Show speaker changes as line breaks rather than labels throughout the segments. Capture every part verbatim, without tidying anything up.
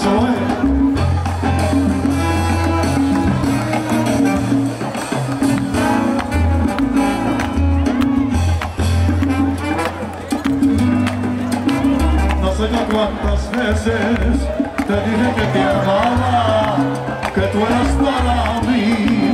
Eso es. No sé ya cuántas veces te dije que te amaba, que tú eras para mí,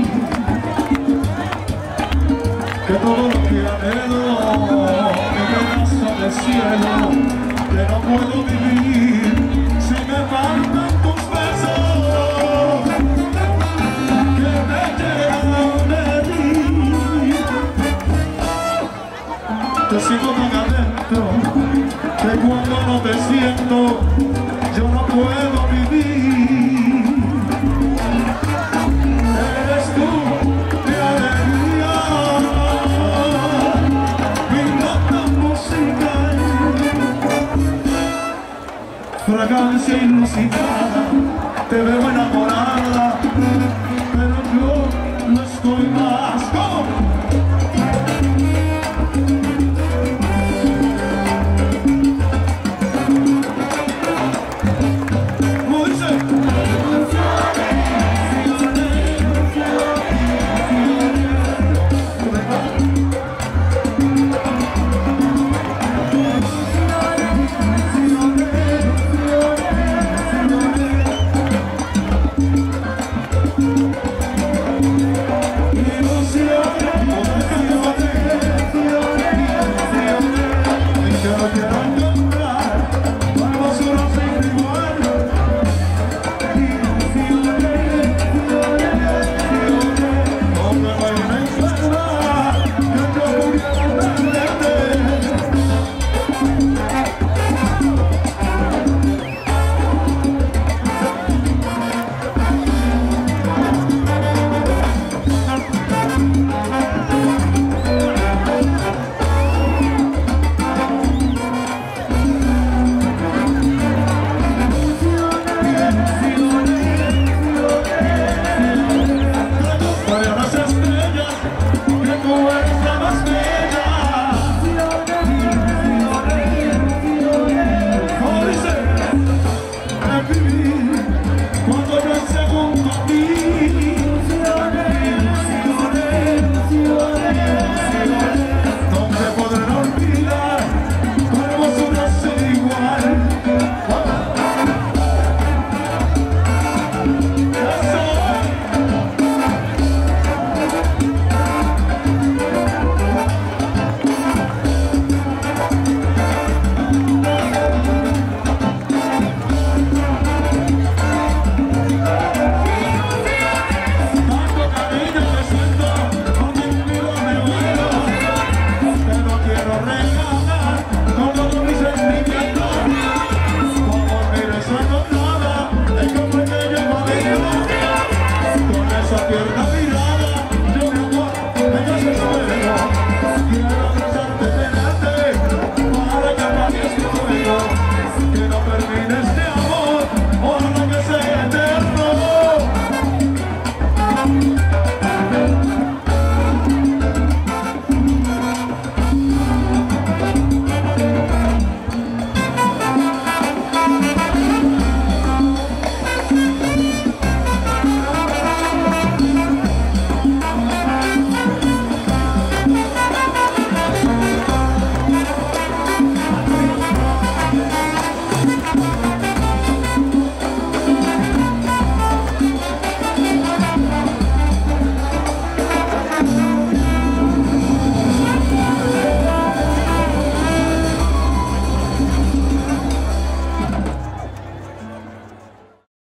que todo lo que anhelo me amenaza del cielo, que no puedo vivir si me faltan tus besos, que me llenan de ti. Te sigo tan adentro que cuando no te siento yo no puedo vivir. Eres tú mi alegría, mi nota musical, fragancia inusitada, te veo enamorada